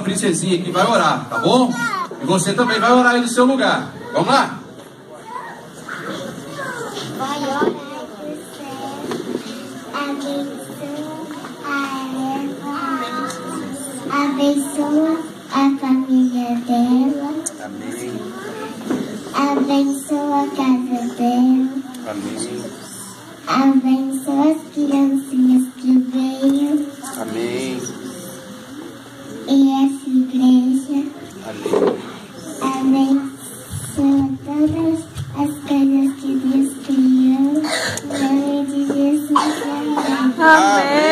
princesinha aqui vai orar, tá bom? E você também vai orar aí no seu lugar. Vamos lá? Vai orar do céu, abençoa a família dela. Amém. Abençoa a casa dela. Amém. Abençoa as criancinhas que veio. Amém. E essa igreja. Amém. Abençoa todas as coisas que Deus criou. Em nome de Jesus. Amém. Amém.